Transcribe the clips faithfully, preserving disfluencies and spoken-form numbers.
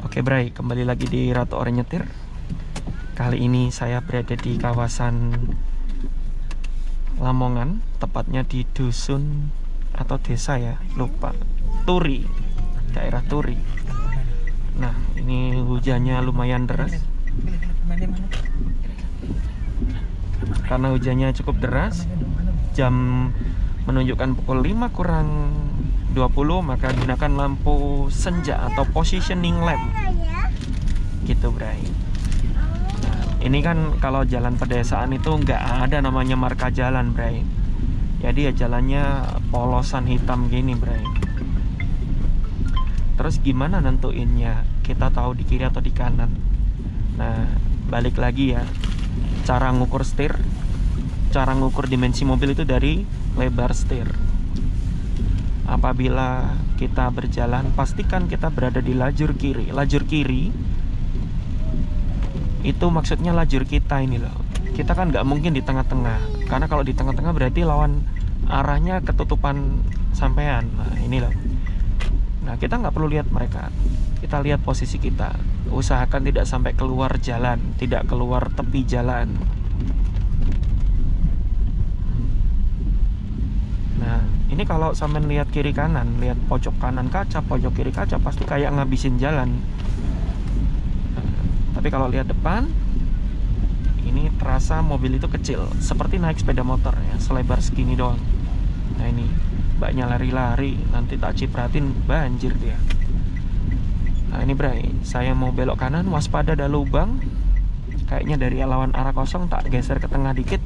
Oke Bray, kembali lagi di Ratu Orang Nyetir. Kali ini saya berada di kawasan Lamongan, tepatnya di dusun atau desa ya, lupa, Turi, daerah Turi. Nah, ini hujannya lumayan deras. Karena hujannya cukup deras, jam menunjukkan pukul lima kurang dua puluh, maka gunakan lampu senja atau positioning lamp gitu Bray. Nah, ini kan kalau jalan pedesaan itu nggak ada namanya marka jalan Bray, jadi ya jalannya polosan hitam gini Bray. Terus gimana nentuinnya kita tahu di kiri atau di kanan? Nah, balik lagi ya, cara ngukur setir, cara ngukur dimensi mobil itu dari lebar setir. Apabila kita berjalan, pastikan kita berada di lajur kiri. Lajur kiri itu maksudnya lajur kita ini loh. Kita kan nggak mungkin di tengah-tengah, karena kalau di tengah-tengah berarti lawan arahnya ketutupan sampean. Nah ini loh. Nah kita nggak perlu lihat mereka, kita lihat posisi kita. Usahakan tidak sampai keluar jalan, tidak keluar tepi jalan. Nah, ini kalau sampean lihat kiri kanan, lihat pojok kanan kaca, pojok kiri kaca, pasti kayak ngabisin jalan. Nah, tapi kalau lihat depan, ini terasa mobil itu kecil, seperti naik sepeda motor ya, selebar segini doang. Nah ini, mbaknya lari-lari, nanti tak cipratin banjir dia. Nah ini Bray, saya mau belok kanan, waspada ada lubang. Kayaknya dari lawan arah kosong, tak geser ke tengah dikit.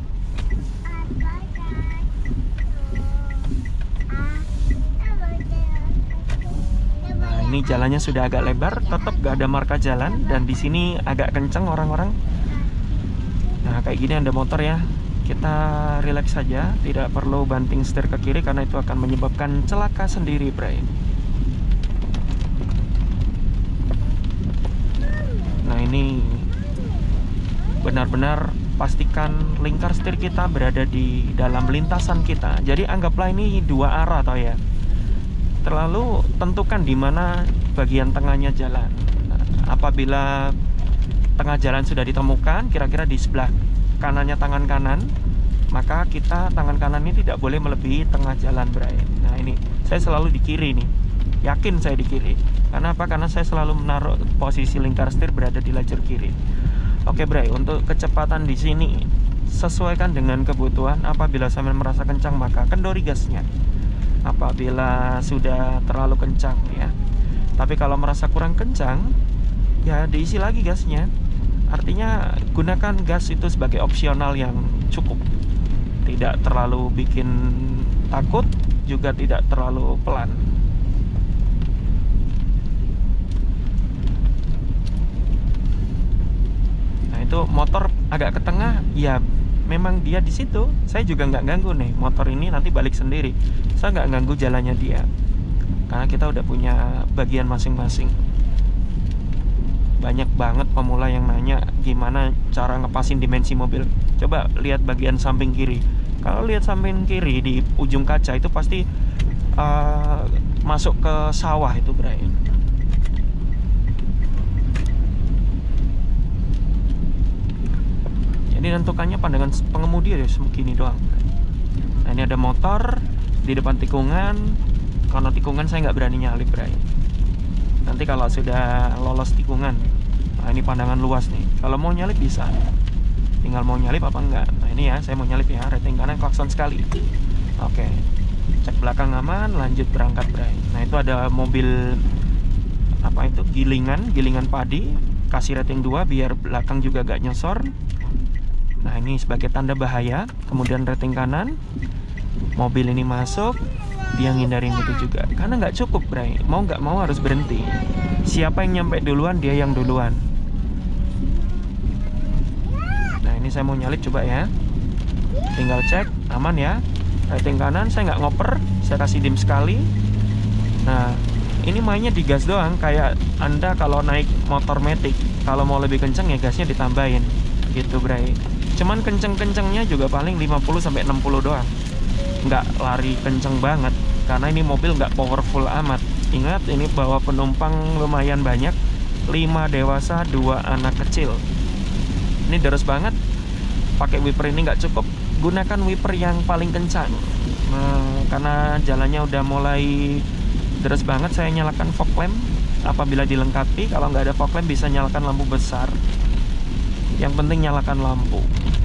Ini jalannya sudah agak lebar, tetap gak ada marka jalan, dan di sini agak kenceng orang-orang. Nah kayak gini ada motor ya, kita relax saja, tidak perlu banting setir ke kiri karena itu akan menyebabkan celaka sendiri Bray. Nah ini benar-benar pastikan lingkar setir kita berada di dalam lintasan kita. Jadi anggaplah ini dua arah toh ya. Terlalu tentukan di mana bagian tengahnya jalan. Nah, apabila tengah jalan sudah ditemukan, kira-kira di sebelah kanannya tangan kanan, maka kita tangan kanan ini tidak boleh melebihi tengah jalan Bray. Nah ini saya selalu di kiri nih, yakin saya di kiri. Karena apa? Karena saya selalu menaruh posisi lingkar setir berada di lajur kiri. Oke Bray, untuk kecepatan di sini sesuaikan dengan kebutuhan. Apabila sambil merasa kencang maka kendori gasnya. Apabila sudah terlalu kencang ya, tapi kalau merasa kurang kencang ya diisi lagi gasnya. Artinya gunakan gas itu sebagai opsional yang cukup, tidak terlalu bikin takut, juga tidak terlalu pelan. Nah itu motor agak ke tengah ya, memang dia di situ. Saya juga nggak ganggu nih, motor ini nanti balik sendiri. Saya nggak ganggu jalannya dia, karena kita udah punya bagian masing-masing. Banyak banget pemula yang nanya gimana cara ngepasin dimensi mobil. Coba lihat bagian samping kiri. Kalau lihat samping kiri di ujung kaca itu pasti uh, masuk ke sawah itu Bray. Jadi tentukannya pandangan pengemudi ya segini doang. Nah ini ada motor di depan tikungan. Karena tikungan saya nggak berani nyalip Bray. Nanti kalau sudah lolos tikungan, nah ini pandangan luas nih, kalau mau nyalip bisa, tinggal mau nyalip apa enggak. Nah ini ya, saya mau nyalip ya, rating kanan klakson sekali. Oke, cek belakang aman, lanjut berangkat Bray. Nah itu ada mobil apa itu, gilingan, gilingan padi, kasih rating dua biar belakang juga gak nyosor. Nah ini sebagai tanda bahaya. Kemudian rating kanan, mobil ini masuk, dia ngindarin itu juga, karena nggak cukup Bray, mau nggak mau harus berhenti. Siapa yang nyampe duluan, dia yang duluan. Nah ini saya mau nyalip coba ya, tinggal cek aman ya. Rating kanan saya nggak ngoper, saya kasih dim sekali. Nah ini mainnya di gas doang, kayak Anda kalau naik motor matic, kalau mau lebih kenceng ya gasnya ditambahin gitu Bray. Cuman kenceng-kencengnya juga paling lima puluh sampai enam puluh doang, nggak lari kenceng banget, karena ini mobil nggak powerful amat. Ingat ini bawa penumpang lumayan banyak, lima dewasa, dua anak kecil. Ini deres banget. Pakai wiper ini nggak cukup, gunakan wiper yang paling kencang. Nah, karena jalannya udah mulai deres banget, saya nyalakan fog lamp apabila dilengkapi. Kalau nggak ada fog lamp bisa nyalakan lampu besar. Yang penting nyalakan lampu.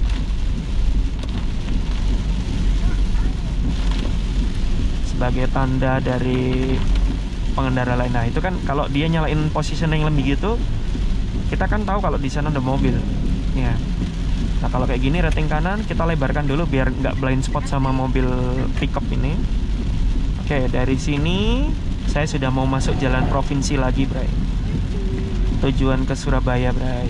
Sebagai tanda dari pengendara lain. Nah, itu kan kalau dia nyalain positioning lebih gitu, kita kan tahu kalau di sana ada mobil. Ya. Nah, kalau kayak gini rating kanan kita lebarkan dulu biar nggak blind spot sama mobil pickup ini. Oke, dari sini saya sudah mau masuk jalan provinsi lagi, Bray. Tujuan ke Surabaya, Bray.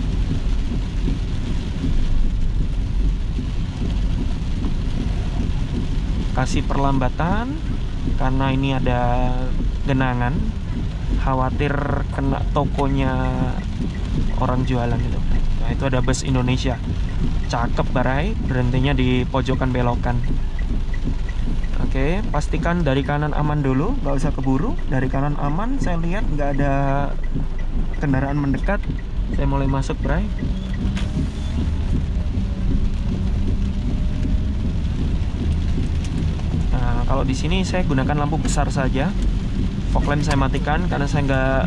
Kasih perlambatan karena ini ada genangan, khawatir kena tokonya orang jualan gitu. Nah, itu ada bus Indonesia, cakep, Barai, berhentinya di pojokan belokan. Oke, pastikan dari kanan aman dulu, nggak usah keburu. Dari kanan aman, saya lihat nggak ada kendaraan mendekat. Saya mulai masuk, Bray. Kalau di sini saya gunakan lampu besar saja, fog lamp saya matikan karena saya nggak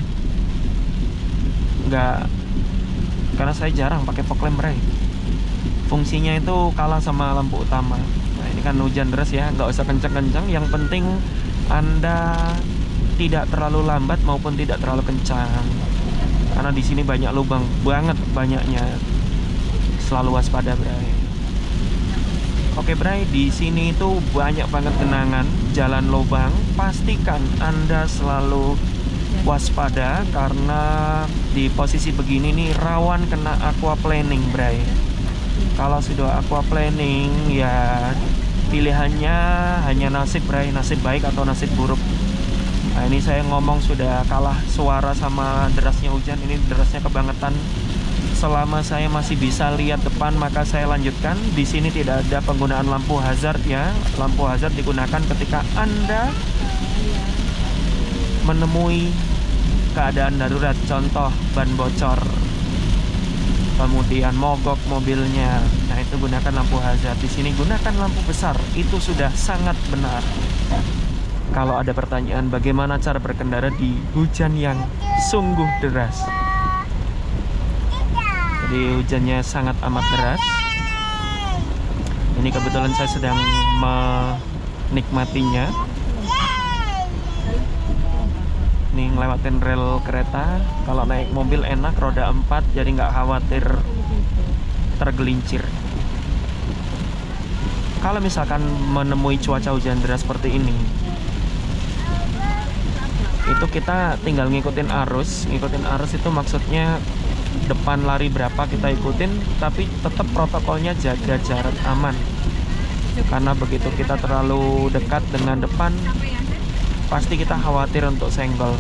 nggak karena saya jarang pakai fog lamp, Bray. Fungsinya itu kalah sama lampu utama. Nah, ini kan hujan deras ya, nggak usah kencang-kencang. Yang penting Anda tidak terlalu lambat maupun tidak terlalu kencang. Karena di sini banyak lubang, banget banyaknya. Selalu waspada, Bray. Oke, Bray, di sini itu banyak banget genangan, jalan lubang. Pastikan Anda selalu waspada karena di posisi begini nih rawan kena aquaplaning, Bray. Kalau sudah aquaplaning ya pilihannya hanya nasib, Bray, nasib baik atau nasib buruk. Nah, ini saya ngomong sudah kalah suara sama derasnya hujan. Ini derasnya kebangetan. Selama saya masih bisa lihat depan maka saya lanjutkan. Di sini tidak ada penggunaan lampu hazard ya. Lampu hazard digunakan ketika Anda menemui keadaan darurat, contoh ban bocor, kemudian mogok mobilnya. Nah, itu gunakan lampu hazard. Di sini gunakan lampu besar. Itu sudah sangat benar. Kalau ada pertanyaan bagaimana cara berkendara di hujan yang sungguh deras, jadi hujannya sangat amat deras. Ini kebetulan saya sedang menikmatinya. Ini ngelewatin rel kereta. Kalau naik mobil enak, roda empat, jadi nggak khawatir tergelincir. Kalau misalkan menemui cuaca hujan deras seperti ini, itu kita tinggal ngikutin arus. Ngikutin arus itu maksudnya depan lari berapa kita ikutin, tapi tetap protokolnya jaga jarak aman. Karena begitu kita terlalu dekat dengan depan, pasti kita khawatir untuk senggol.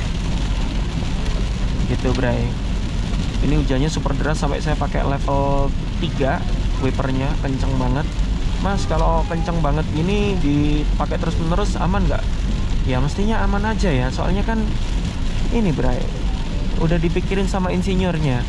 Gitu, Bray. Ini hujannya super deras sampai saya pakai level tiga wipernya, kenceng banget. Mas, kalau kenceng banget gini dipakai terus-menerus aman nggak? Ya mestinya aman aja ya, soalnya kan ini, Bray, udah dipikirin sama insinyurnya.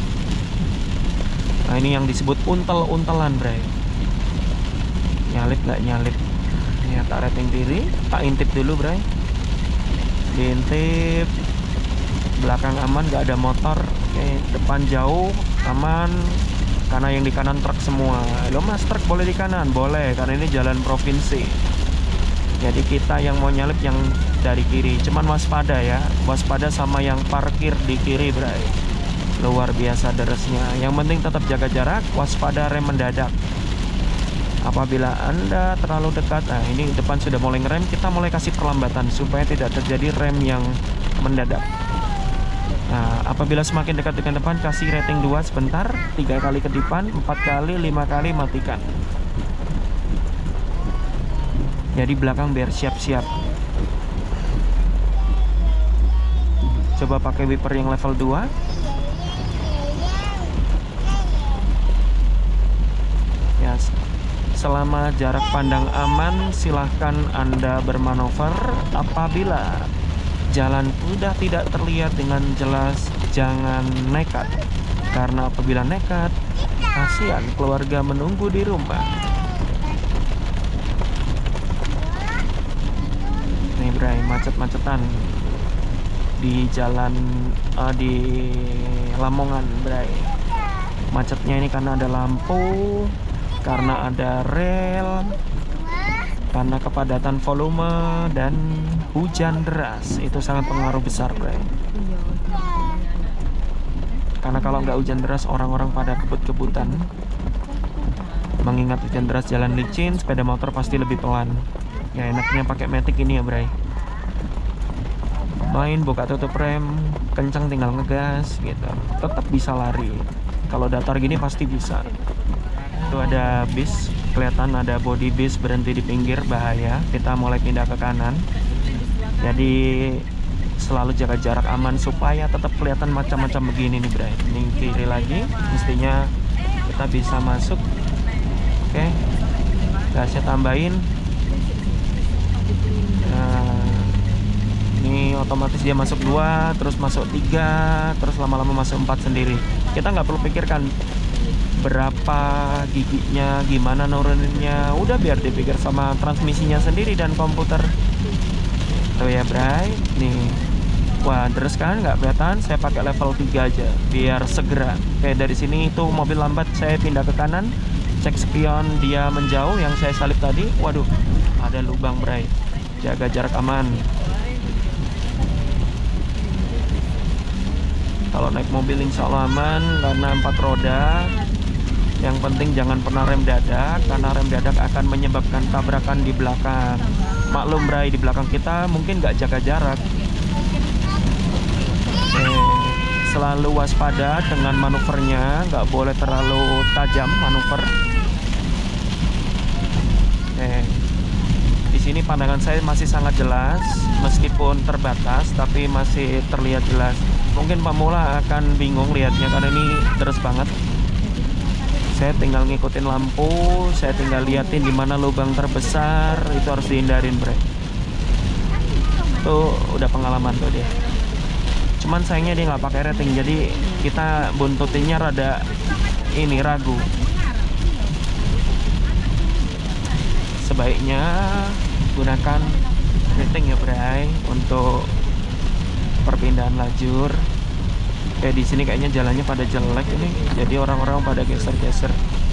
Nah, ini yang disebut untel-untelan, Bray. Nyalip nggak nyalip. Ya, tak rating diri, tak intip dulu, Bray. Diintip. Belakang aman, nggak ada motor. Oke, depan jauh aman. Karena yang di kanan truk semua. Lo mas, truk boleh di kanan? Boleh, karena ini jalan provinsi. Jadi kita yang mau nyalip yang dari kiri. Cuman waspada ya, waspada sama yang parkir di kiri, Bray. Luar biasa derasnya. Yang penting tetap jaga jarak, waspada rem mendadak. Apabila Anda terlalu dekat, nah ini depan sudah mulai ngerem, kita mulai kasih perlambatan supaya tidak terjadi rem yang mendadak. Nah, apabila semakin dekat dengan depan, kasih rating dua sebentar, tiga kali kedipan, empat kali, lima kali matikan. Jadi belakang biar siap-siap. Coba pakai wiper yang level dua. Ya, selama jarak pandang aman, silahkan Anda bermanuver. Apabila jalan sudah tidak terlihat dengan jelas, jangan nekat. Karena apabila nekat, kasihan keluarga menunggu di rumah. Nih Bray, macet-macetan di jalan uh, di Lamongan Bray. Macetnya ini karena ada lampu, karena ada rel, karena kepadatan volume dan hujan deras. Itu sangat pengaruh besar Bray. Karena kalau nggak hujan deras, orang-orang pada kebut-kebutan. Mengingat hujan deras jalan licin, sepeda motor pasti lebih pelan. Ya enaknya pakai matic ini ya Bray. Main buka tutup rem, kencang tinggal ngegas gitu. Tetap bisa lari. Kalau datar gini pasti bisa. Itu ada bis, kelihatan ada body bis berhenti di pinggir, bahaya. Kita mulai pindah ke kanan. Jadi selalu jaga jarak aman supaya tetap kelihatan macam-macam begini nih Bray. Ini kiri lagi, mestinya kita bisa masuk. Oke, gasnya tambahin. Nah, ini otomatis dia masuk dua, terus masuk tiga, terus lama-lama masuk empat sendiri. Kita nggak perlu pikirkan berapa giginya, gimana nuruninnya, udah biar dipikir sama transmisinya sendiri dan komputer. Tuh ya Bray, nih, wah deres kan, nggak kelihatan. Saya pakai level tiga aja biar segera. Kayak dari sini itu mobil lambat, saya pindah ke kanan, cek spion dia menjauh yang saya salip tadi. Waduh, ada lubang Bray, jaga jarak aman. Kalau naik mobil insya Allah aman karena empat roda. Yang penting jangan pernah rem dadak, karena rem dadak akan menyebabkan tabrakan di belakang. Maklum Bray, di belakang kita mungkin nggak jaga jarak. Eh, selalu waspada dengan manuvernya, nggak boleh terlalu tajam manuver. Eh, di sini pandangan saya masih sangat jelas, meskipun terbatas, tapi masih terlihat jelas. Mungkin pemula akan bingung lihatnya karena ini deres banget. Saya tinggal ngikutin lampu, saya tinggal liatin di mana lubang terbesar, itu harus dihindarin Bray. Tuh udah pengalaman tuh dia. Cuman sayangnya dia nggak pakai rating, jadi kita buntutinnya rada ini ragu. Sebaiknya gunakan rating ya Bray untuk perpindahan lajur. Kayak di sini kayaknya jalannya pada jelek ini, jadi orang-orang pada geser-geser.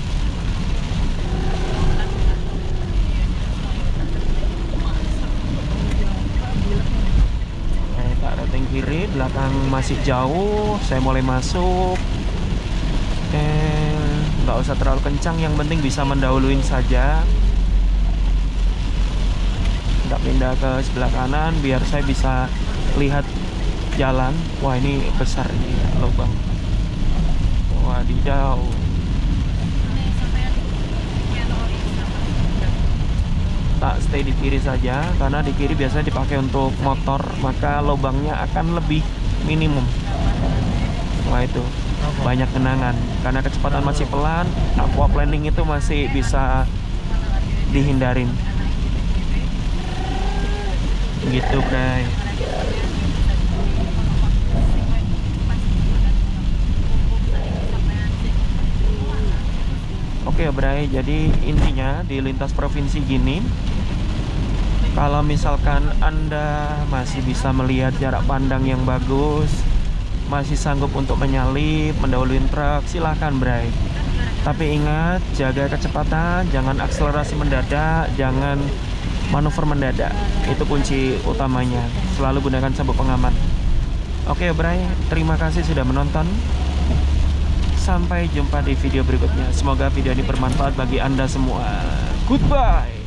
Kayak tak rating kiri, belakang masih jauh. Saya mulai masuk. Eh, nggak usah terlalu kencang, yang penting bisa mendahuluin saja. Kita pindah ke sebelah kanan biar saya bisa lihat jalan. Wah ini besar ini lubang. Wadidaw. Tak stay di kiri saja, karena di kiri biasanya dipakai untuk motor, maka lubangnya akan lebih minimum. Wah itu banyak genangan, karena kecepatan masih pelan, aquaplaning itu masih bisa dihindarin. Gitu Bray. Oke Bray, jadi intinya di lintas provinsi gini, kalau misalkan Anda masih bisa melihat jarak pandang yang bagus, masih sanggup untuk menyalip, mendahului truk, silahkan Bray. Tapi ingat, jaga kecepatan, jangan akselerasi mendadak, jangan manuver mendadak. Itu kunci utamanya. Selalu gunakan sabuk pengaman. Oke Bray, terima kasih sudah menonton. Sampai jumpa di video berikutnya. Semoga video ini bermanfaat bagi Anda semua. Goodbye.